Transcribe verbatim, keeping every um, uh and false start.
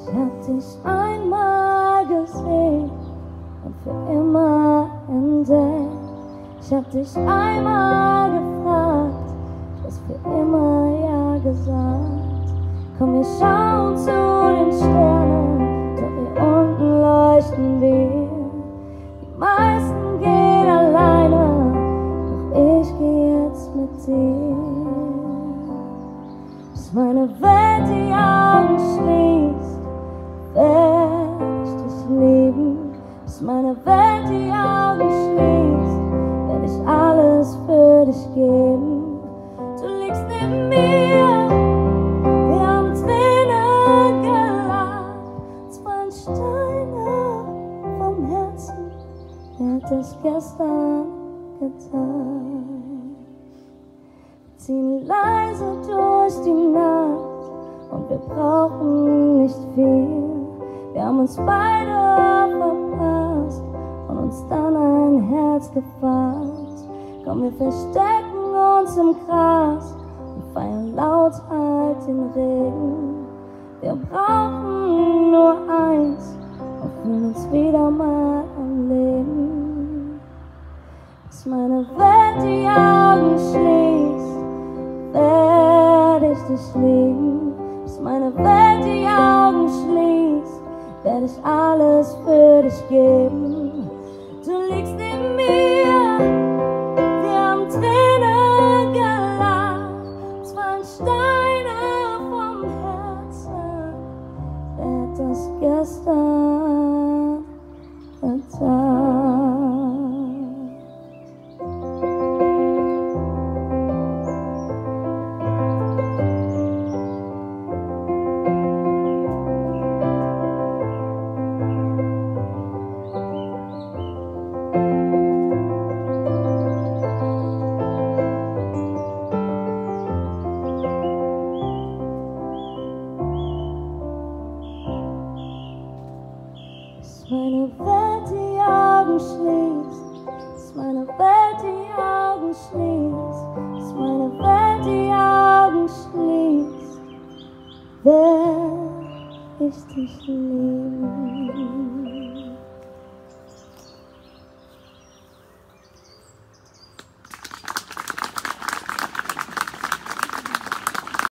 Ich hab dich einmal gesehen und für immer entdeckt. Ich hab dich einmal gefragt, du hast für immer ja gesagt. Komm, wir schauen zu den Sternen, doch hier unten leuchten wir. Die meisten gehen alleine, doch ich geh jetzt mit dir. Bis meine Welt die Augen schließt, werd ich dich lieben. Bis meine Welt die Augen schließt, werd ich alles für dich geben. Du liegst neben mir, wir haben Tränen gelacht. Es fallen Steine vom Herzen, wer hat das gestern getan? Wir ziehen leise durch die Nacht und wir brauchen nicht viel. Wir haben uns beide verpasst und uns dann ein Herz gefasst. Komm, wir verstecken uns im Gras und feiern lauthalt den Regen. Wir brauchen nur eins und fühlen uns wieder mal am Leben. Bis meine Welt die Augen schließt, werd ich dich lieben. Bis meine Welt die Augen schließt, werd ich alles für dich geben. Du liegst neben mir, wir haben Tränen gelacht. Es fallen Steine vom Herzen, wer hat das gestern getan? Bis meine Welt die Augen schließt, bis meine Welt die Augen schließt, bis meine Welt die Augen schließt, werd ich dich lieben.